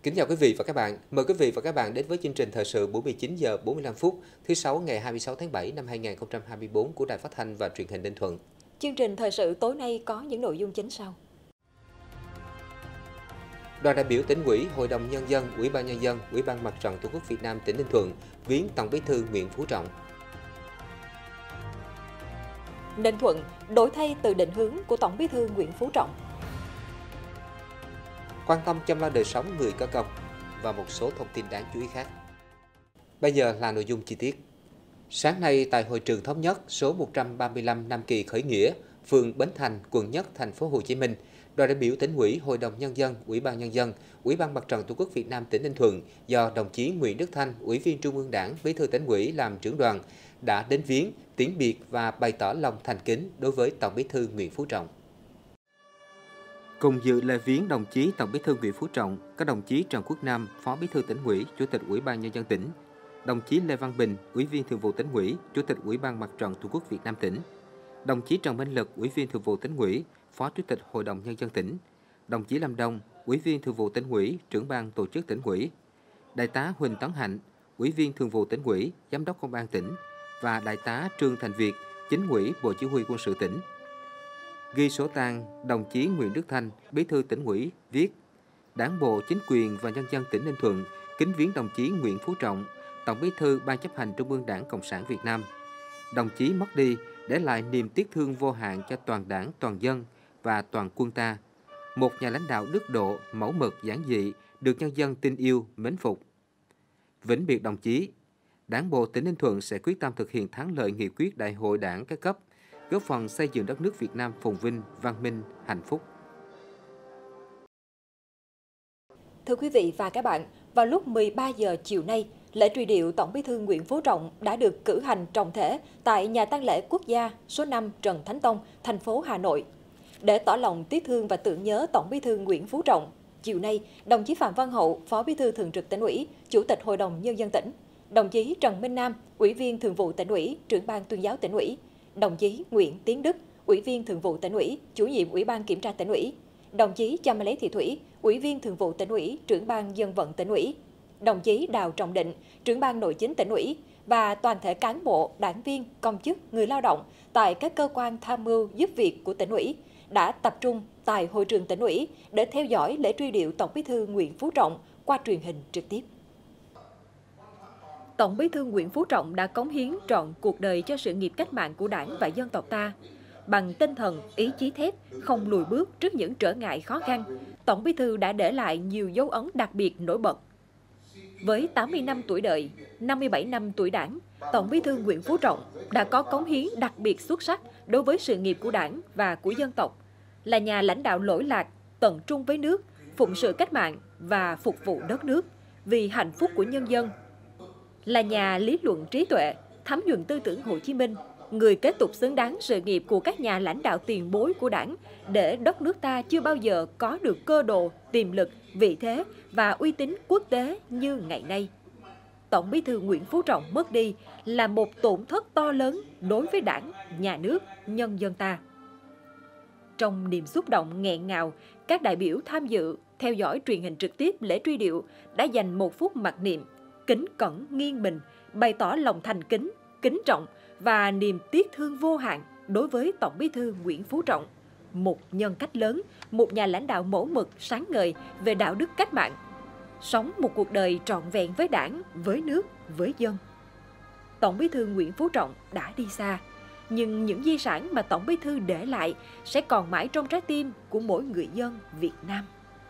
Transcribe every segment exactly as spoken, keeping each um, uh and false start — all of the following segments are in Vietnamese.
Kính chào quý vị và các bạn. Mời quý vị và các bạn đến với chương trình thời sự buổi mười chín giờ bốn mươi lăm phút thứ sáu ngày hai mươi sáu tháng bảy năm hai nghìn không trăm hai mươi tư của Đài Phát thanh và Truyền hình Ninh Thuận. Chương trình thời sự tối nay có những nội dung chính sau. Đoàn đại biểu Tỉnh ủy, Hội đồng Nhân dân, Ủy ban Nhân dân, Ủy ban Mặt trận Tổ quốc Việt Nam tỉnh Ninh Thuận viếng Tổng Bí thư Nguyễn Phú Trọng. Ninh Thuận đổi thay từ định hướng của Tổng Bí thư Nguyễn Phú Trọng. Quan tâm chăm lo đời sống người có công và một số thông tin đáng chú ý khác. Bây giờ là nội dung chi tiết. Sáng nay tại hội trường Thống nhất số một trăm ba mươi lăm Nam Kỳ Khởi Nghĩa, phường Bến Thành, quận Nhất, thành phố Hồ Chí Minh, đoàn đại biểu Tỉnh ủy, Hội đồng Nhân dân, Ủy ban Nhân dân, Ủy ban Mặt trận Tổ quốc Việt Nam tỉnh Ninh Thuận do đồng chí Nguyễn Đức Thanh, Ủy viên Trung ương Đảng, Bí thư Tỉnh ủy làm trưởng đoàn đã đến viếng, tiễn biệt và bày tỏ lòng thành kính đối với Tổng Bí thư Nguyễn Phú Trọng. Cùng dự lễ viếng đồng chí Tổng Bí thư Nguyễn Phú Trọng, các đồng chí Trần Quốc Nam, Phó Bí thư Tỉnh ủy, Chủ tịch Ủy ban Nhân dân tỉnh, đồng chí Lê Văn Bình, Ủy viên Thường vụ Tỉnh ủy, Chủ tịch Ủy ban Mặt trận Tổ quốc Việt Nam tỉnh, đồng chí Trần Minh Lực, Ủy viên Thường vụ Tỉnh ủy, Phó Chủ tịch Hội đồng Nhân dân tỉnh, đồng chí Lâm Đông, Ủy viên Thường vụ Tỉnh ủy, Trưởng ban Tổ chức Tỉnh ủy, Đại tá Huỳnh Tấn Hạnh, Ủy viên Thường vụ Tỉnh ủy, Giám đốc Công an tỉnh và Đại tá Trương Thành Việt, Chính ủy Bộ Chỉ huy Quân sự tỉnh. Ghi sổ tang, đồng chí Nguyễn Đức Thanh, Bí thư Tỉnh ủy viết: Đảng bộ, chính quyền và nhân dân tỉnh Ninh Thuận kính viếng đồng chí Nguyễn Phú Trọng, Tổng Bí thư Ban chấp hành Trung ương Đảng Cộng sản Việt Nam. Đồng chí mất đi để lại niềm tiếc thương vô hạn cho toàn Đảng, toàn dân và toàn quân ta. Một nhà lãnh đạo đức độ, mẫu mực, giản dị, được nhân dân tin yêu, mến phục. Vĩnh biệt đồng chí, Đảng bộ tỉnh Ninh Thuận sẽ quyết tâm thực hiện thắng lợi nghị quyết Đại hội Đảng các cấp, góp phần xây dựng đất nước Việt Nam phồn vinh, văn minh, hạnh phúc. Thưa quý vị và các bạn, vào lúc mười ba giờ chiều nay, lễ truy điệu Tổng Bí thư Nguyễn Phú Trọng đã được cử hành trọng thể tại nhà tang lễ quốc gia số năm Trần Thánh Tông, thành phố Hà Nội. Để tỏ lòng tiếc thương và tưởng nhớ Tổng Bí thư Nguyễn Phú Trọng, chiều nay, đồng chí Phạm Văn Hậu, Phó Bí thư Thường trực Tỉnh ủy, Chủ tịch Hội đồng Nhân dân tỉnh, đồng chí Trần Minh Nam, Ủy viên Thường vụ Tỉnh ủy, Trưởng ban Tuyên giáo Tỉnh ủy, đồng chí Nguyễn Tiến Đức, Ủy viên Thường vụ Tỉnh ủy, Chủ nhiệm Ủy ban Kiểm tra Tỉnh ủy, đồng chí Cha Lê Thị Thủy, Ủy viên Thường vụ Tỉnh ủy, Trưởng ban Dân vận Tỉnh ủy, đồng chí Đào Trọng Định, Trưởng ban Nội chính Tỉnh ủy và toàn thể cán bộ, đảng viên, công chức, người lao động tại các cơ quan tham mưu giúp việc của Tỉnh ủy đã tập trung tại hội trường Tỉnh ủy để theo dõi lễ truy điệu Tổng Bí thư Nguyễn Phú Trọng qua truyền hình trực tiếp. Tổng Bí thư Nguyễn Phú Trọng đã cống hiến trọn cuộc đời cho sự nghiệp cách mạng của Đảng và dân tộc ta. Bằng tinh thần, ý chí thép, không lùi bước trước những trở ngại khó khăn, Tổng Bí thư đã để lại nhiều dấu ấn đặc biệt nổi bật. Với tám mươi năm tuổi đời, năm mươi bảy năm tuổi Đảng, Tổng Bí thư Nguyễn Phú Trọng đã có cống hiến đặc biệt xuất sắc đối với sự nghiệp của Đảng và của dân tộc, là nhà lãnh đạo lỗi lạc, tận trung với nước, phụng sự cách mạng và phục vụ đất nước vì hạnh phúc của nhân dân. Là nhà lý luận trí tuệ, thấm nhuần tư tưởng Hồ Chí Minh, người kế tục xứng đáng sự nghiệp của các nhà lãnh đạo tiền bối của Đảng để đất nước ta chưa bao giờ có được cơ đồ, tiềm lực, vị thế và uy tín quốc tế như ngày nay. Tổng Bí thư Nguyễn Phú Trọng mất đi là một tổn thất to lớn đối với Đảng, nhà nước, nhân dân ta. Trong niềm xúc động nghẹn ngào, các đại biểu tham dự, theo dõi truyền hình trực tiếp lễ truy điệu đã dành một phút mặc niệm, kính cẩn nghiêng mình, bày tỏ lòng thành kính, kính trọng và niềm tiếc thương vô hạn đối với Tổng Bí thư Nguyễn Phú Trọng, một nhân cách lớn, một nhà lãnh đạo mẫu mực sáng ngời về đạo đức cách mạng, sống một cuộc đời trọn vẹn với Đảng, với nước, với dân. Tổng Bí thư Nguyễn Phú Trọng đã đi xa, nhưng những di sản mà Tổng Bí thư để lại sẽ còn mãi trong trái tim của mỗi người dân Việt Nam.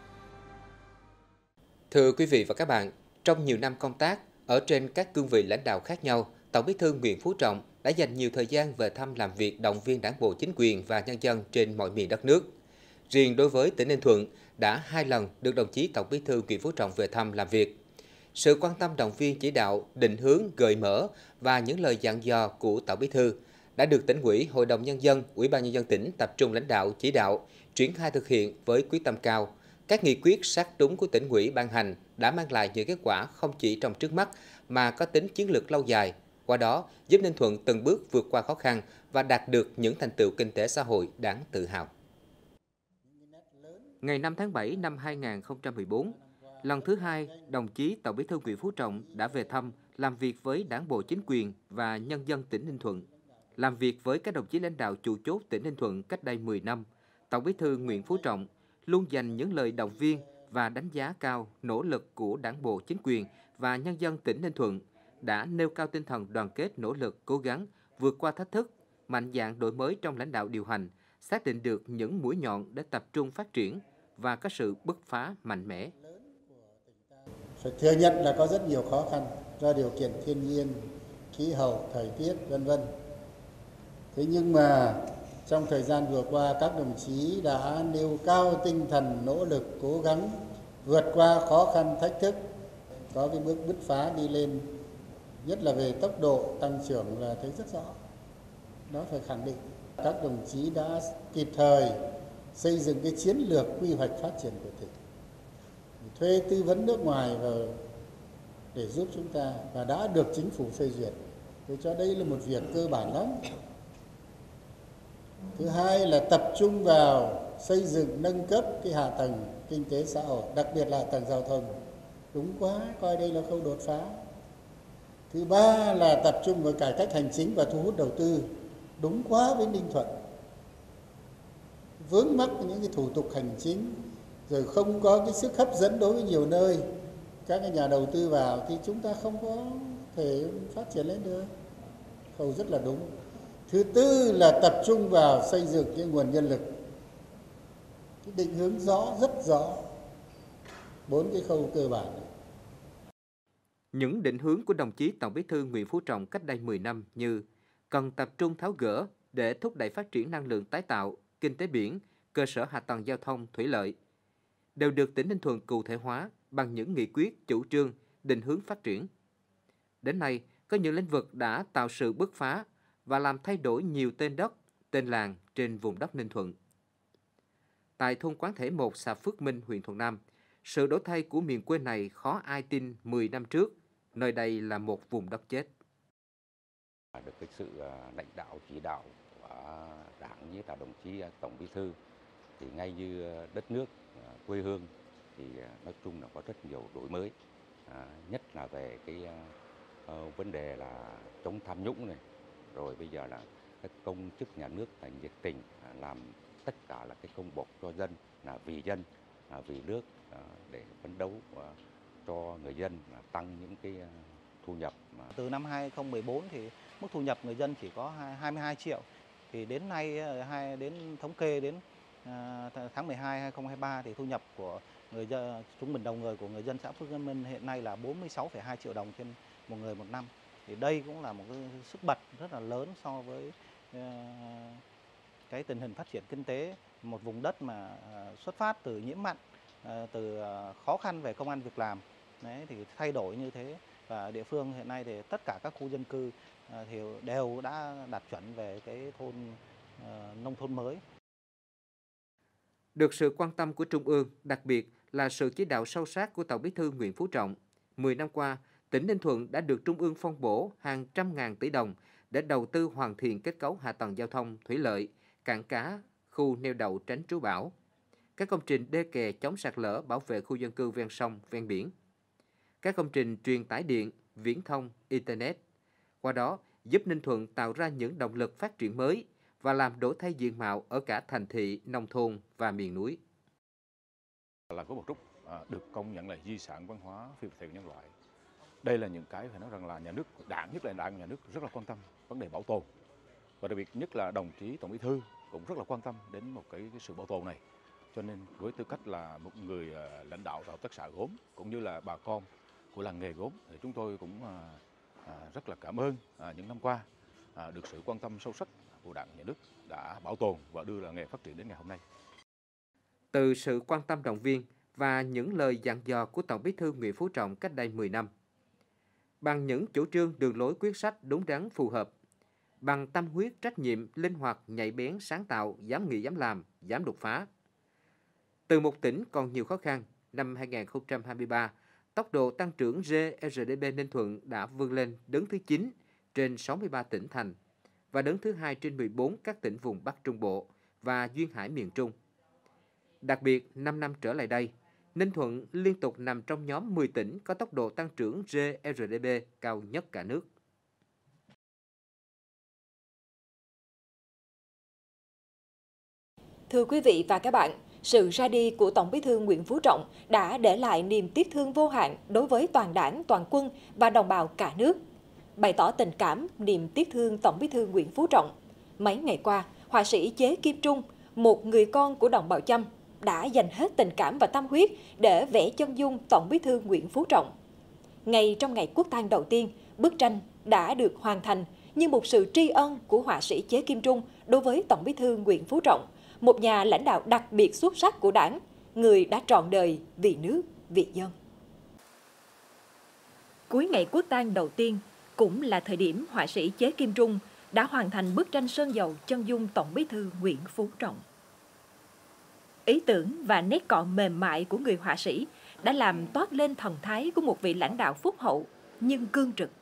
Thưa quý vị và các bạn, trong nhiều năm công tác, ở trên các cương vị lãnh đạo khác nhau, Tổng Bí thư Nguyễn Phú Trọng đã dành nhiều thời gian về thăm làm việc động viên Đảng bộ, chính quyền và nhân dân trên mọi miền đất nước. Riêng đối với tỉnh Ninh Thuận, đã hai lần được đồng chí Tổng Bí thư Nguyễn Phú Trọng về thăm làm việc. Sự quan tâm động viên chỉ đạo, định hướng, gợi mở và những lời dặn dò của Tổng Bí thư đã được Tỉnh ủy, Hội đồng Nhân dân, Ủy ban Nhân dân tỉnh tập trung lãnh đạo, chỉ đạo, triển khai thực hiện với quyết tâm cao. Các nghị quyết sát đúng của Tỉnh ủy ban hành đã mang lại những kết quả không chỉ trong trước mắt mà có tính chiến lược lâu dài, qua đó giúp Ninh Thuận từng bước vượt qua khó khăn và đạt được những thành tựu kinh tế xã hội đáng tự hào. Ngày năm tháng bảy năm hai nghìn không trăm mười bốn, Lần thứ hai, đồng chí Tổng Bí thư Nguyễn Phú Trọng đã về thăm, làm việc với Đảng bộ chính quyền và nhân dân tỉnh Ninh Thuận. Làm việc với các đồng chí lãnh đạo chủ chốt tỉnh Ninh Thuận cách đây mười năm, Tổng Bí thư Nguyễn Phú Trọng luôn dành những lời động viên và đánh giá cao nỗ lực của Đảng bộ chính quyền và nhân dân tỉnh Ninh Thuận, đã nêu cao tinh thần đoàn kết nỗ lực cố gắng vượt qua thách thức, mạnh dạn đổi mới trong lãnh đạo điều hành, xác định được những mũi nhọn để tập trung phát triển và có sự bứt phá mạnh mẽ. Phải thừa nhận là có rất nhiều khó khăn do điều kiện thiên nhiên, khí hậu, thời tiết, vân vân. Thế nhưng mà trong thời gian vừa qua, các đồng chí đã nêu cao tinh thần nỗ lực cố gắng vượt qua khó khăn thách thức, có cái bước bứt phá đi lên, nhất là về tốc độ tăng trưởng là thấy rất rõ. Đó phải khẳng định. Các đồng chí đã kịp thời xây dựng cái chiến lược quy hoạch phát triển của tỉnh, thuê tư vấn nước ngoài vào để giúp chúng ta và đã được chính phủ phê duyệt. Tôi cho đây là một việc cơ bản lắm. Thứ hai là tập trung vào xây dựng nâng cấp cái hạ tầng kinh tế xã hội, đặc biệt là hạ tầng giao thông. Đúng quá, coi đây là khâu đột phá. Thứ ba là tập trung vào cải cách hành chính và thu hút đầu tư. Đúng quá với Ninh Thuận. Vướng mắc những cái thủ tục hành chính, rồi không có cái sức hấp dẫn đối với nhiều nơi, các cái nhà đầu tư vào thì chúng ta không có thể phát triển lên được. Khâu rất là đúng. Thứ tư là tập trung vào xây dựng cái nguồn nhân lực, cái định hướng rõ, rất rõ, bốn cái khâu cơ bản này. Những định hướng của đồng chí Tổng Bí thư Nguyễn Phú Trọng cách đây mười năm như cần tập trung tháo gỡ để thúc đẩy phát triển năng lượng tái tạo, kinh tế biển, cơ sở hạ tầng giao thông, thủy lợi, đều được tỉnh Ninh Thuận cụ thể hóa bằng những nghị quyết, chủ trương, định hướng phát triển. Đến nay, có những lĩnh vực đã tạo sự bứt phá và làm thay đổi nhiều tên đất, tên làng trên vùng đất Ninh Thuận. Tại thôn Quán Thể một, xã Phước Minh, huyện Thuận Nam, sự đổi thay của miền quê này khó ai tin mười năm trước, nơi đây là một vùng đất chết. Được cái sự lãnh đạo chỉ đạo của Đảng với cả đồng chí Tổng Bí thư thì ngay như đất nước quê hương thì nói chung là có rất nhiều đổi mới, à, nhất là về cái uh, vấn đề là chống tham nhũng này, rồi bây giờ là các công chức nhà nước là nhiệt tình uh, làm tất cả là cái công bộc cho dân, là vì dân, là vì nước, uh, để phấn đấu uh, cho người dân uh, tăng những cái uh, thu nhập. Mà từ năm hai nghìn không trăm mười bốn thì mức thu nhập người dân chỉ có hai mươi hai triệu, thì đến nay hai đến thống kê đến tháng mười hai năm hai nghìn không trăm hai mươi ba thì thu nhập của người dân trung bình đầu người của người dân xã Phước Minh hiện nay là bốn mươi sáu phẩy hai triệu đồng trên một người một năm. Thì đây cũng là một cái sức bật rất là lớn so với cái tình hình phát triển kinh tế một vùng đất mà xuất phát từ nhiễm mặn, từ khó khăn về công ăn việc làm. Đấy, thì thay đổi như thế, và địa phương hiện nay thì tất cả các khu dân cư thì đều đã đạt chuẩn về cái thôn uh, nông thôn mới. Được sự quan tâm của Trung ương, đặc biệt là sự chỉ đạo sâu sát của Tổng Bí thư Nguyễn Phú Trọng, mười năm qua, tỉnh Ninh Thuận đã được Trung ương phân bổ hàng trăm ngàn tỷ đồng để đầu tư hoàn thiện kết cấu hạ tầng giao thông, thủy lợi, cảng cá, khu neo đậu tránh trú bão, các công trình đê kè chống sạt lở, bảo vệ khu dân cư ven sông, ven biển, các công trình truyền tải điện, viễn thông, Internet. Qua đó, giúp Ninh Thuận tạo ra những động lực phát triển mới và làm đổi thay diện mạo ở cả thành thị, nông thôn và miền núi. Làng Gốm Bạc Trúc được công nhận là di sản văn hóa phi vật thể nhân loại. Đây là những cái phải nói rằng là nhà nước, đảng nhất là đảng nhà nước rất là quan tâm vấn đề bảo tồn, và đặc biệt nhất là đồng chí Tổng Bí thư cũng rất là quan tâm đến một cái, cái sự bảo tồn này. Cho nên với tư cách là một người lãnh đạo hợp tác xã gốm cũng như là bà con của làng nghề gốm thì chúng tôi cũng à, rất là cảm ơn à, những năm qua à, được sự quan tâm sâu sắc của Đảng, nhà nước đã bảo tồn và đưa làng nghề phát triển đến ngày hôm nay. Từ sự quan tâm động viên và những lời dặn dò của Tổng Bí thư Nguyễn Phú Trọng cách đây mười năm, bằng những chủ trương đường lối quyết sách đúng đắn phù hợp, bằng tâm huyết trách nhiệm, linh hoạt, nhạy bén, sáng tạo, dám nghĩ dám làm, dám đột phá. Từ một tỉnh còn nhiều khó khăn, năm hai nghìn không trăm hai mươi ba, tốc độ tăng trưởng giê rờ đê pê Ninh Thuận đã vươn lên đứng thứ chín trên sáu mươi ba tỉnh thành và đứng thứ hai trên mười bốn các tỉnh vùng Bắc Trung Bộ và duyên hải miền Trung. Đặc biệt, năm năm trở lại đây, Ninh Thuận liên tục nằm trong nhóm mười tỉnh có tốc độ tăng trưởng giê rờ đê pê cao nhất cả nước. Thưa quý vị và các bạn, sự ra đi của Tổng Bí thư Nguyễn Phú Trọng đã để lại niềm tiếc thương vô hạn đối với toàn đảng, toàn quân và đồng bào cả nước. Bày tỏ tình cảm, niềm tiếc thương Tổng Bí thư Nguyễn Phú Trọng, mấy ngày qua, họa sĩ Chế Kim Trung, một người con của đồng bào Chăm, đã dành hết tình cảm và tâm huyết để vẽ chân dung Tổng Bí thư Nguyễn Phú Trọng. Ngay trong ngày quốc tang đầu tiên, bức tranh đã được hoàn thành như một sự tri ân của họa sĩ Chế Kim Trung đối với Tổng Bí thư Nguyễn Phú Trọng, một nhà lãnh đạo đặc biệt xuất sắc của Đảng, người đã trọn đời vì nước, vì dân. Cuối ngày quốc tang đầu tiên cũng là thời điểm họa sĩ Chế Kim Trung đã hoàn thành bức tranh sơn dầu chân dung Tổng Bí thư Nguyễn Phú Trọng. Ý tưởng và nét cọ mềm mại của người họa sĩ đã làm toát lên thần thái của một vị lãnh đạo phúc hậu nhưng cương trực.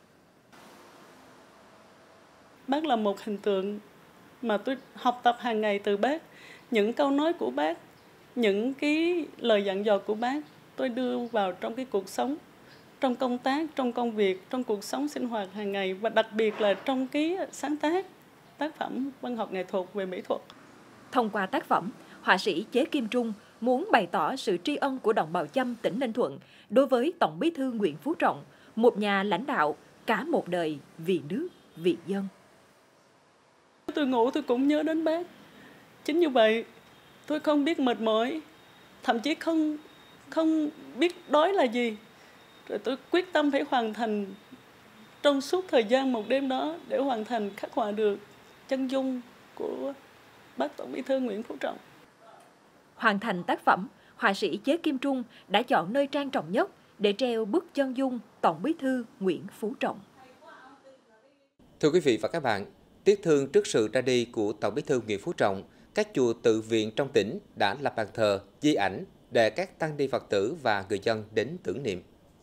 Bác là một hình tượng mà tôi học tập hàng ngày từ bác. Những câu nói của bác, những cái lời dặn dò của bác, tôi đưa vào trong cái cuộc sống, trong công tác, trong công việc, trong cuộc sống sinh hoạt hàng ngày và đặc biệt là trong cái sáng tác tác phẩm văn học nghệ thuật về mỹ thuật. Thông qua tác phẩm, họa sĩ Chế Kim Trung muốn bày tỏ sự tri ân của đồng bào Chăm tỉnh Ninh Thuận đối với Tổng Bí thư Nguyễn Phú Trọng, một nhà lãnh đạo cả một đời vì nước, vì dân. Tôi ngủ tôi cũng nhớ đến bác. Chính như vậy, tôi không biết mệt mỏi, thậm chí không không biết đói là gì. Rồi tôi quyết tâm phải hoàn thành trong suốt thời gian một đêm đó để hoàn thành khắc họa được chân dung của bác Tổng Bí thư Nguyễn Phú Trọng. Hoàn thành tác phẩm, họa sĩ Chế Kim Trung đã chọn nơi trang trọng nhất để treo bức chân dung Tổng Bí thư Nguyễn Phú Trọng. Thưa quý vị và các bạn, tiếc thương trước sự ra đi của Tổng Bí thư Nguyễn Phú Trọng, các chùa tự viện trong tỉnh đã lập bàn thờ, di ảnh để các tăng ni Phật tử và người dân đến tưởng niệm.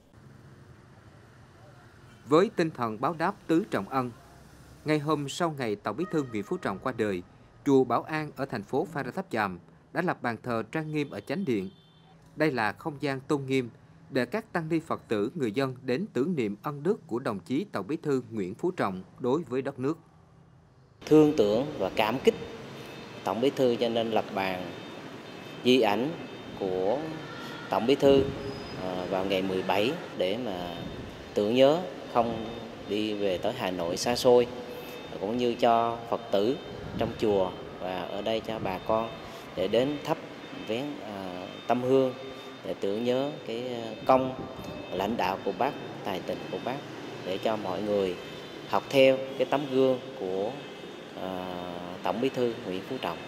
Với tinh thần báo đáp tứ trọng ân, ngày hôm sau ngày Tổng Bí thư Nguyễn Phú Trọng qua đời, chùa Bảo An ở thành phố Phan Rang Tháp Chàm đã lập bàn thờ trang nghiêm ở chánh điện. Đây là không gian tôn nghiêm để các tăng ni Phật tử, người dân đến tưởng niệm ân đức của đồng chí Tổng Bí thư Nguyễn Phú Trọng đối với đất nước. Thương tưởng và cảm kích Tổng Bí thư cho nên lập bàn di ảnh của Tổng Bí thư vào ngày mười bảy để mà tưởng nhớ, không đi về tới Hà Nội xa xôi, cũng như cho Phật tử trong chùa và ở đây cho bà con để đến thắp vén uh, tâm hương để tưởng nhớ cái công lãnh đạo của bác, tài tình của bác, để cho mọi người học theo cái tấm gương của uh, Tổng Bí thư Nguyễn Phú Trọng.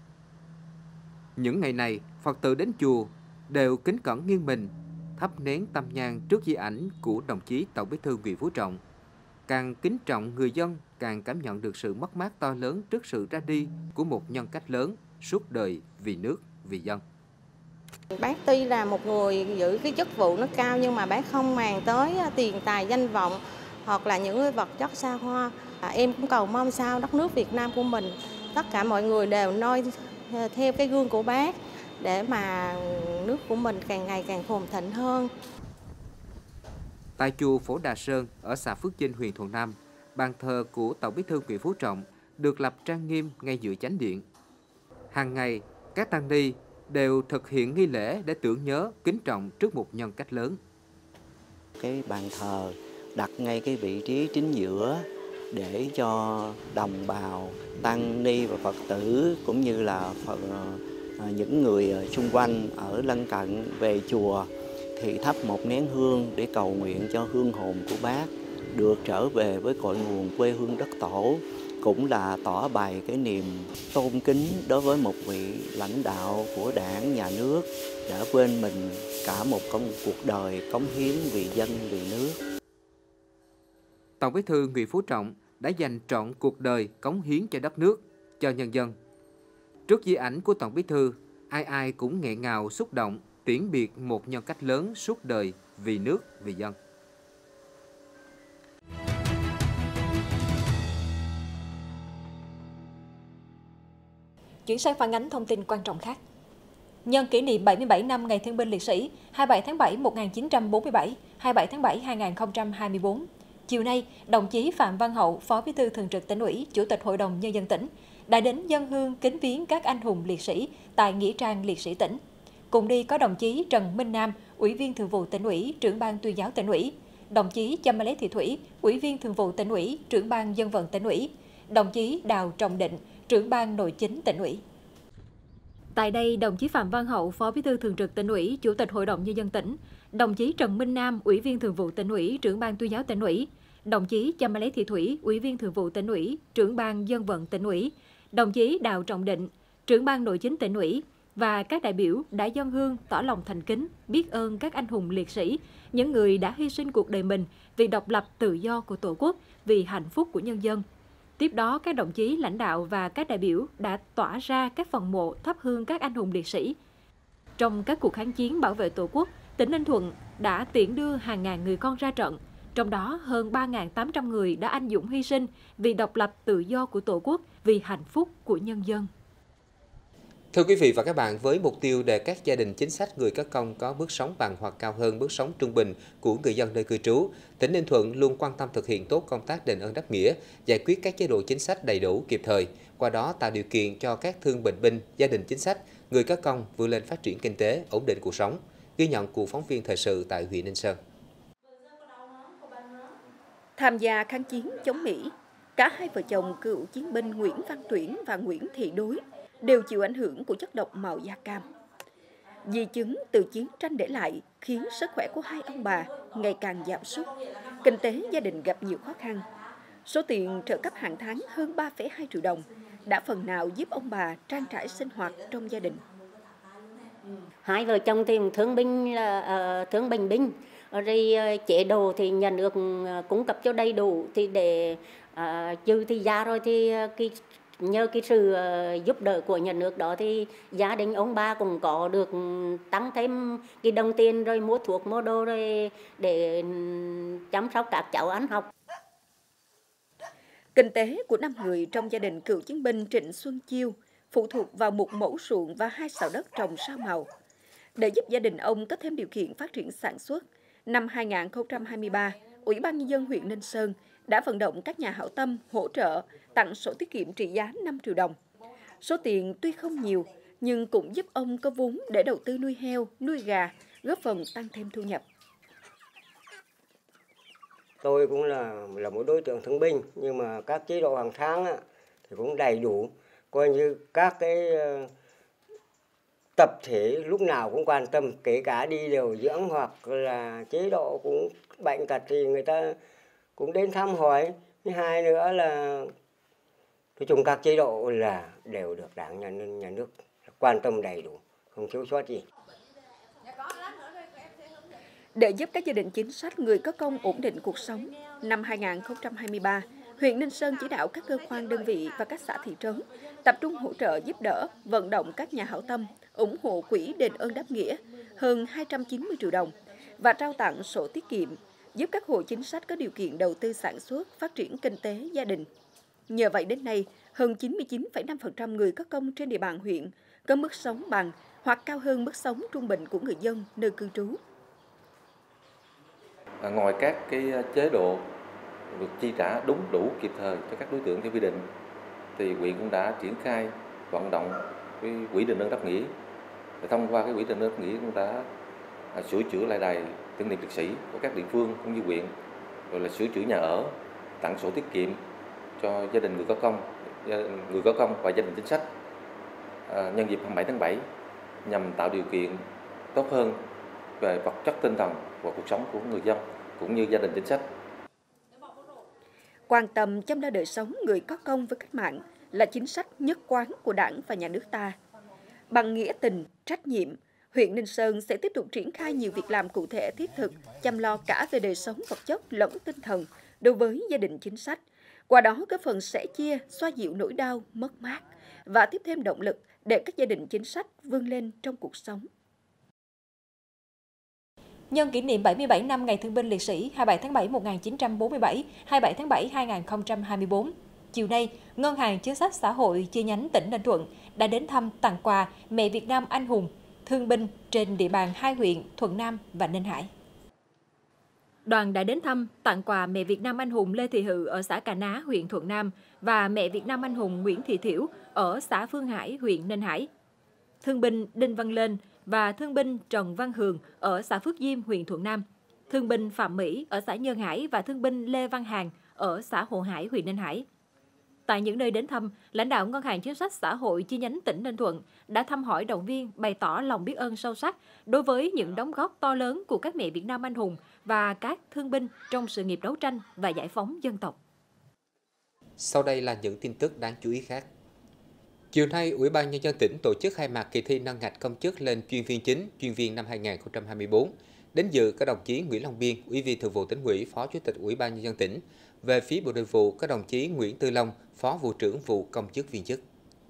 Những ngày này, Phật tử đến chùa đều kính cẩn nghiêng mình, thắp nén tâm nhang trước di ảnh của đồng chí Tổng Bí thư Nguyễn Phú Trọng. Càng kính trọng người dân, càng cảm nhận được sự mất mát to lớn trước sự ra đi của một nhân cách lớn, suốt đời vì nước, vì dân. Bác tuy là một người giữ cái chức vụ nó cao nhưng mà bác không màng tới tiền tài danh vọng hoặc là những vật chất xa hoa. Em cũng cầu mong sao đất nước Việt Nam của mình, tất cả mọi người đều noi theo cái gương của bác để mà nước của mình càng ngày càng phồn thịnh hơn. Tại chùa Phổ Đà Sơn ở xã Phước Chinh, huyện Thuận Nam, bàn thờ của Tổng Bí thư Nguyễn Phú Trọng được lập trang nghiêm ngay giữa chánh điện. Hàng ngày, các tăng ni đều thực hiện nghi lễ để tưởng nhớ, kính trọng trước một nhân cách lớn. Cái bàn thờ đặt ngay cái vị trí chính giữa để cho đồng bào, tăng ni và Phật tử cũng như là Phật, những người xung quanh ở lân cận về chùa thì thắp một nén hương để cầu nguyện cho hương hồn của bác được trở về với cội nguồn quê hương đất tổ, cũng là tỏ bày cái niềm tôn kính đối với một vị lãnh đạo của Đảng, Nhà nước đã quên mình cả một công cuộc đời cống hiến vì dân, vì nước. Tổng Bí thư Nguyễn Phú Trọng đã dành trọn cuộc đời cống hiến cho đất nước, cho nhân dân. Trước di ảnh của Tổng Bí thư, ai ai cũng nghẹn ngào xúc động tiễn biệt một nhân cách lớn suốt đời vì nước, vì dân. Chuyển sang phản ánh thông tin quan trọng khác. Nhân kỷ niệm bảy mươi bảy năm Ngày Thương binh Liệt sĩ hai mươi bảy tháng bảy một nghìn chín trăm bốn mươi bảy, hai mươi bảy tháng bảy hai nghìn không trăm hai mươi tư, chiều nay, đồng chí Phạm Văn Hậu, Phó Bí thư Thường trực Tỉnh ủy, Chủ tịch Hội đồng Nhân dân tỉnh, đã đến dâng hương kính viếng các anh hùng liệt sĩ tại Nghĩa trang Liệt sĩ tỉnh. Cùng đi có đồng chí Trần Minh Nam, Ủy viên Thường vụ Tỉnh ủy, Trưởng ban Tuyên giáo Tỉnh ủy, đồng chí Châm Lê Thị Thủy, Ủy viên Thường vụ Tỉnh ủy, Trưởng ban Dân vận Tỉnh ủy, đồng chí Đào Trọng Định, Trưởng ban Nội chính Tỉnh ủy. Tại đây, đồng chí Phạm Văn Hậu, Phó Bí thư Thường trực Tỉnh ủy, Chủ tịch Hội đồng Nhân dân tỉnh, đồng chí Trần Minh Nam, Ủy viên Thường vụ Tỉnh ủy, Trưởng ban Tuyên giáo Tỉnh ủy, đồng chí Châm Lê Thị Thủy, Ủy viên Thường vụ Tỉnh ủy, Trưởng ban Dân vận Tỉnh ủy, đồng chí Đào Trọng Định, Trưởng ban Nội chính Tỉnh ủy và các đại biểu đã dâng hương tỏ lòng thành kính, biết ơn các anh hùng liệt sĩ, những người đã hy sinh cuộc đời mình vì độc lập tự do của Tổ quốc, vì hạnh phúc của nhân dân. Tiếp đó, các đồng chí lãnh đạo và các đại biểu đã tỏa ra các phần mộ thắp hương các anh hùng liệt sĩ. Trong các cuộc kháng chiến bảo vệ Tổ quốc, tỉnh Ninh Thuận đã tiễn đưa hàng ngàn người con ra trận, trong đó hơn ba nghìn tám trăm người đã anh dũng hy sinh vì độc lập tự do của Tổ quốc, vì hạnh phúc của nhân dân. Thưa quý vị và các bạn, với mục tiêu để các gia đình chính sách người có công có mức sống bằng hoặc cao hơn mức sống trung bình của người dân nơi cư trú, tỉnh Ninh Thuận luôn quan tâm thực hiện tốt công tác đền ơn đáp nghĩa, giải quyết các chế độ chính sách đầy đủ kịp thời, qua đó tạo điều kiện cho các thương bệnh binh, gia đình chính sách, người có công vươn lên phát triển kinh tế, ổn định cuộc sống. Ghi nhận của phóng viên thời sự tại huyện Ninh Sơn. Tham gia kháng chiến chống Mỹ, cả hai vợ chồng cựu chiến binh Nguyễn Văn Tuyển và Nguyễn Thị Đối đều chịu ảnh hưởng của chất độc màu da cam. Di chứng từ chiến tranh để lại khiến sức khỏe của hai ông bà ngày càng giảm sút, kinh tế gia đình gặp nhiều khó khăn. Số tiền trợ cấp hàng tháng hơn ba phẩy hai triệu đồng đã phần nào giúp ông bà trang trải sinh hoạt trong gia đình. Hai vợ chồng thì thương binh là uh, thương bệnh binh, rồi chế độ thì nhà nước cung cấp cho đầy đủ, thì để uh, trừ thì ra rồi thì cái nhờ cái sự giúp đỡ của nhà nước đó thì gia đình ông bà cũng có được tăng thêm cái đồng tiền, rồi mua thuốc mua đồ rồi để chăm sóc các cháu ăn học. Kinh tế của năm người trong gia đình cựu chiến binh Trịnh Xuân Chiêu phụ thuộc vào một mẫu ruộng và hai sào đất trồng rau màu. Để giúp gia đình ông có thêm điều kiện phát triển sản xuất, năm hai nghìn không trăm hai mươi ba, Ủy ban Nhân dân huyện Ninh Sơn đã vận động các nhà hảo tâm hỗ trợ tặng sổ tiết kiệm trị giá năm triệu đồng. Số tiền tuy không nhiều, nhưng cũng giúp ông có vốn để đầu tư nuôi heo, nuôi gà, góp phần tăng thêm thu nhập. Tôi cũng là là một đối tượng thương binh, nhưng mà các chế độ hàng tháng á, thì cũng đầy đủ. Coi như các cái uh, tập thể lúc nào cũng quan tâm, kể cả đi điều dưỡng hoặc là chế độ cũng bệnh tật thì người ta cũng đến thăm hỏi. Thứ hai nữa là nói chung các chế độ là đều được Đảng, nhà, nhà nước quan tâm đầy đủ, không thiếu sót gì. Để giúp các gia đình chính sách người có công ổn định cuộc sống, năm hai nghìn không trăm hai mươi ba, huyện Ninh Sơn chỉ đạo các cơ quan đơn vị và các xã thị trấn tập trung hỗ trợ giúp đỡ, vận động các nhà hảo tâm ủng hộ quỹ đền ơn đáp nghĩa hơn hai trăm chín mươi triệu đồng và trao tặng sổ tiết kiệm, giúp các hộ chính sách có điều kiện đầu tư sản xuất, phát triển kinh tế gia đình. Nhờ vậy đến nay, hơn chín mươi chín phẩy năm phần trăm người có công trên địa bàn huyện có mức sống bằng hoặc cao hơn mức sống trung bình của người dân nơi cư trú. Ngoài các cái chế độ được chi trả đúng đủ kịp thời cho các đối tượng theo quy định, thì huyện cũng đã triển khai vận động cái quỹ đền ơn đáp nghĩa. Thông qua cái quỹ đền ơn đáp nghĩa cũng đã sửa chữa lại đài tưởng niệm liệt sĩ của các địa phương cũng như huyện, rồi là sửa chữa nhà ở, tặng sổ tiết kiệm cho gia đình người có công, người có công và gia đình chính sách à, nhân dịp hai mươi bảy tháng bảy nhằm tạo điều kiện tốt hơn về vật chất tinh thần và cuộc sống của người dân cũng như gia đình chính sách. Quan tâm chăm lo đời sống người có công với cách mạng là chính sách nhất quán của Đảng và Nhà nước ta. Bằng nghĩa tình, trách nhiệm, huyện Ninh Sơn sẽ tiếp tục triển khai nhiều việc làm cụ thể thiết thực, chăm lo cả về đời sống vật chất lẫn tinh thần đối với gia đình chính sách. Qua đó góp phần sẻ chia, xoa dịu nỗi đau, mất mát và tiếp thêm động lực để các gia đình chính sách vươn lên trong cuộc sống. Nhân kỷ niệm bảy mươi bảy năm Ngày Thương binh Liệt sĩ hai mươi bảy tháng bảy một nghìn chín trăm bốn mươi bảy, hai mươi bảy tháng bảy hai nghìn không trăm hai mươi tư, chiều nay, Ngân hàng Chính sách Xã hội chi nhánh tỉnh Ninh Thuận đã đến thăm tặng quà Mẹ Việt Nam anh hùng, thương binh trên địa bàn hai huyện Thuận Nam và Ninh Hải. Đoàn đã đến thăm, tặng quà mẹ Việt Nam anh hùng Lê Thị Hự ở xã Cà Ná, huyện Thuận Nam và mẹ Việt Nam anh hùng Nguyễn Thị Thiểu ở xã Phương Hải, huyện Ninh Hải. Thương binh Đinh Văn Lên và thương binh Trần Văn Hường ở xã Phước Diêm, huyện Thuận Nam, thương binh Phạm Mỹ ở xã Nhơn Hải và thương binh Lê Văn Hàng ở xã Hồ Hải, huyện Ninh Hải. Tại những nơi đến thăm, lãnh đạo Ngân hàng Chính sách Xã hội chi nhánh tỉnh Ninh Thuận đã thăm hỏi động viên, bày tỏ lòng biết ơn sâu sắc đối với những đóng góp to lớn của các mẹ Việt Nam anh hùng và các thương binh trong sự nghiệp đấu tranh và giải phóng dân tộc. Sau đây là những tin tức đáng chú ý khác. Chiều nay, Ủy ban Nhân dân tỉnh tổ chức khai mạc kỳ thi nâng ngạch công chức lên chuyên viên chính, chuyên viên năm hai nghìn không trăm hai mươi tư. Đến dự có đồng chí Nguyễn Long Biên, Ủy viên Thường vụ Tỉnh ủy, Phó Chủ tịch Ủy ban Nhân dân tỉnh. Về phía Bộ Nội vụ có đồng chí Nguyễn Tư Long, Phó Vụ trưởng Vụ Công chức viên chức.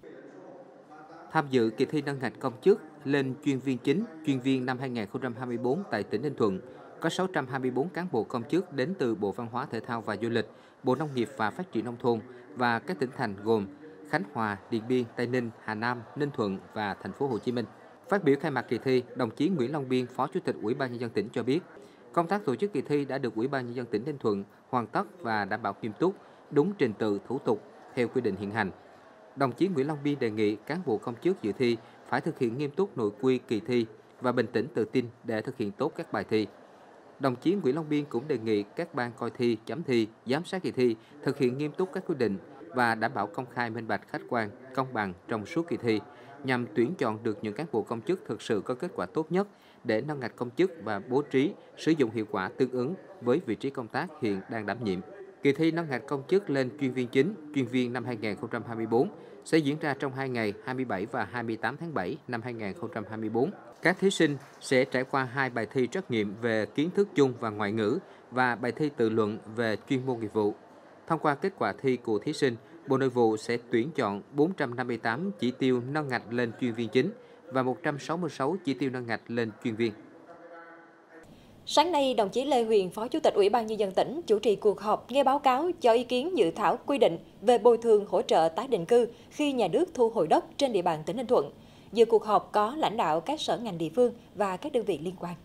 Tham dự kỳ thi nâng ngạch công chức lên chuyên viên chính, chuyên viên năm hai nghìn không trăm hai mươi tư tại tỉnh Ninh Thuận có sáu trăm hai mươi tư cán bộ công chức đến từ Bộ Văn hóa Thể thao và Du lịch, Bộ Nông nghiệp và Phát triển nông thôn và các tỉnh thành gồm Khánh Hòa, Điện Biên, Tây Ninh, Hà Nam, Ninh Thuận và Thành phố Hồ Chí Minh. Phát biểu khai mạc kỳ thi, đồng chí Nguyễn Long Biên, Phó Chủ tịch Ủy ban Nhân dân tỉnh cho biết, công tác tổ chức kỳ thi đã được Ủy ban Nhân dân tỉnh Ninh Thuận hoàn tất và đảm bảo nghiêm túc, đúng trình tự thủ tục theo quy định hiện hành. Đồng chí Nguyễn Long Biên đề nghị cán bộ công chức dự thi phải thực hiện nghiêm túc nội quy kỳ thi và bình tĩnh tự tin để thực hiện tốt các bài thi. Đồng chí Nguyễn Long Biên cũng đề nghị các ban coi thi, chấm thi, giám sát kỳ thi thực hiện nghiêm túc các quy định và đảm bảo công khai, minh bạch, khách quan, công bằng trong suốt kỳ thi, nhằm tuyển chọn được những cán bộ công chức thực sự có kết quả tốt nhất để nâng ngạch công chức và bố trí sử dụng hiệu quả tương ứng với vị trí công tác hiện đang đảm nhiệm. Kỳ thi nâng ngạch công chức lên chuyên viên chính, chuyên viên năm hai nghìn không trăm hai mươi tư sẽ diễn ra trong hai ngày hai mươi bảy và hai mươi tám tháng bảy năm hai nghìn không trăm hai mươi tư. Các thí sinh sẽ trải qua hai bài thi trắc nghiệm về kiến thức chung và ngoại ngữ và bài thi tự luận về chuyên môn nghiệp vụ. Thông qua kết quả thi của thí sinh, Bộ Nội vụ sẽ tuyển chọn bốn trăm năm mươi tám chỉ tiêu nâng ngạch lên chuyên viên chính và một trăm sáu mươi sáu chỉ tiêu nâng ngạch lên chuyên viên. Sáng nay, đồng chí Lê Huyền, Phó Chủ tịch Ủy ban Nhân dân tỉnh chủ trì cuộc họp nghe báo cáo cho ý kiến dự thảo quy định về bồi thường hỗ trợ tái định cư khi nhà nước thu hồi đất trên địa bàn tỉnh Ninh Thuận. Dự cuộc họp có lãnh đạo các sở ngành địa phương và các đơn vị liên quan.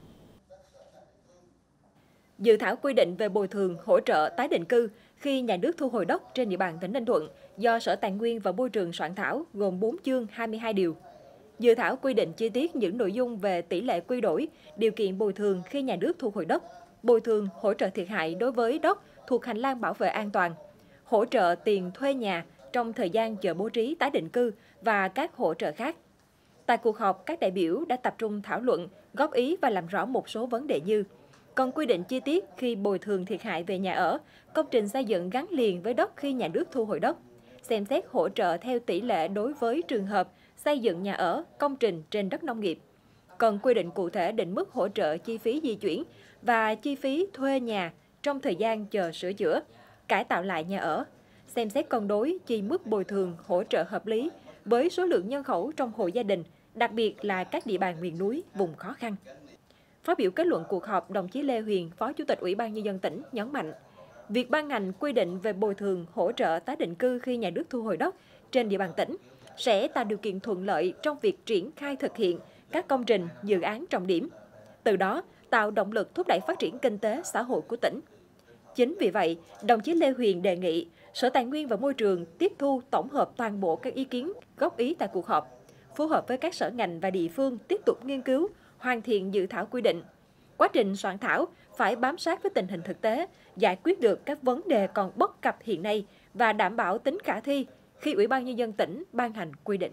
Dự thảo quy định về bồi thường hỗ trợ tái định cư khi nhà nước thu hồi đất trên địa bàn tỉnh Ninh Thuận do Sở Tài nguyên và Môi trường soạn thảo gồm bốn chương hai mươi hai điều. Dự thảo quy định chi tiết những nội dung về tỷ lệ quy đổi, điều kiện bồi thường khi nhà nước thu hồi đất, bồi thường hỗ trợ thiệt hại đối với đất thuộc hành lang bảo vệ an toàn, hỗ trợ tiền thuê nhà trong thời gian chờ bố trí tái định cư và các hỗ trợ khác. Tại cuộc họp, các đại biểu đã tập trung thảo luận, góp ý và làm rõ một số vấn đề như cần quy định chi tiết khi bồi thường thiệt hại về nhà ở, công trình xây dựng gắn liền với đất khi nhà nước thu hồi đất, xem xét hỗ trợ theo tỷ lệ đối với trường hợp xây dựng nhà ở, công trình trên đất nông nghiệp. Cần quy định cụ thể định mức hỗ trợ chi phí di chuyển và chi phí thuê nhà trong thời gian chờ sửa chữa, cải tạo lại nhà ở, xem xét cân đối chi mức bồi thường hỗ trợ hợp lý với số lượng nhân khẩu trong hộ gia đình, đặc biệt là các địa bàn miền núi, vùng khó khăn. Phát biểu kết luận cuộc họp, đồng chí Lê Huyền, Phó Chủ tịch Ủy ban Nhân dân tỉnh nhấn mạnh, việc ban hành quy định về bồi thường hỗ trợ tái định cư khi nhà nước thu hồi đất trên địa bàn tỉnh sẽ tạo điều kiện thuận lợi trong việc triển khai thực hiện các công trình, dự án trọng điểm, từ đó tạo động lực thúc đẩy phát triển kinh tế xã hội của tỉnh. Chính vì vậy, đồng chí Lê Huyền đề nghị Sở Tài nguyên và Môi trường tiếp thu tổng hợp toàn bộ các ý kiến, góp ý tại cuộc họp, phối hợp với các sở ngành và địa phương tiếp tục nghiên cứu, hoàn thiện dự thảo quy định. Quá trình soạn thảo phải bám sát với tình hình thực tế, giải quyết được các vấn đề còn bất cập hiện nay và đảm bảo tính khả thi khi Ủy ban Nhân dân tỉnh ban hành quy định.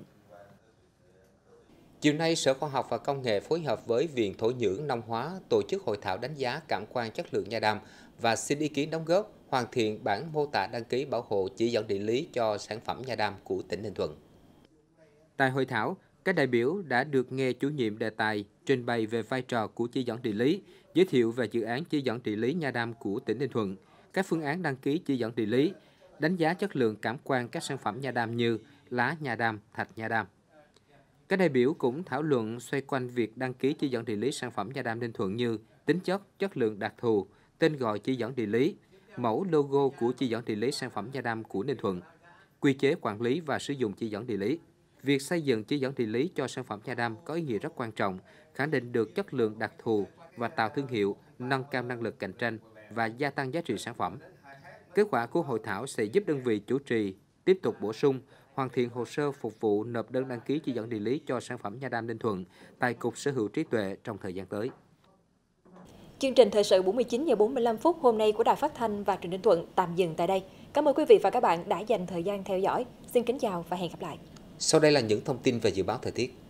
Chiều nay, Sở Khoa học và Công nghệ phối hợp với Viện Thổ nhưỡng Nông hóa tổ chức hội thảo đánh giá cảm quan chất lượng nha đam và xin ý kiến đóng góp hoàn thiện bản mô tả đăng ký bảo hộ chỉ dẫn địa lý cho sản phẩm nha đam của tỉnh Ninh Thuận. Tại hội thảo, các đại biểu đã được nghe chủ nhiệm đề tài trình bày về vai trò của chỉ dẫn địa lý, giới thiệu về dự án chỉ dẫn địa lý nha đam của tỉnh Ninh Thuận, các phương án đăng ký chỉ dẫn địa lý, đánh giá chất lượng cảm quan các sản phẩm nha đam như lá nha đam, thạch nha đam. Các đại biểu cũng thảo luận xoay quanh việc đăng ký chỉ dẫn địa lý sản phẩm nha đam Ninh Thuận như tính chất, chất lượng đặc thù, tên gọi chỉ dẫn địa lý, mẫu logo của chỉ dẫn địa lý sản phẩm nha đam của Ninh Thuận, quy chế quản lý và sử dụng chỉ dẫn địa lý. Việc xây dựng chỉ dẫn địa lý cho sản phẩm nha đam có ý nghĩa rất quan trọng, khẳng định được chất lượng đặc thù và tạo thương hiệu, nâng cao năng lực cạnh tranh và gia tăng giá trị sản phẩm. Kết quả của hội thảo sẽ giúp đơn vị chủ trì tiếp tục bổ sung, hoàn thiện hồ sơ phục vụ nộp đơn đăng ký chỉ dẫn địa lý cho sản phẩm nha đam Ninh Thuận tại Cục Sở hữu trí tuệ trong thời gian tới. Chương trình thời sự bốn mươi chín giờ bốn mươi lăm phút hôm nay của Đài Phát thanh và Truyền hình Ninh Thuận tạm dừng tại đây. Cảm ơn quý vị và các bạn đã dành thời gian theo dõi. Xin kính chào và hẹn gặp lại. Sau đây là những thông tin về dự báo thời tiết.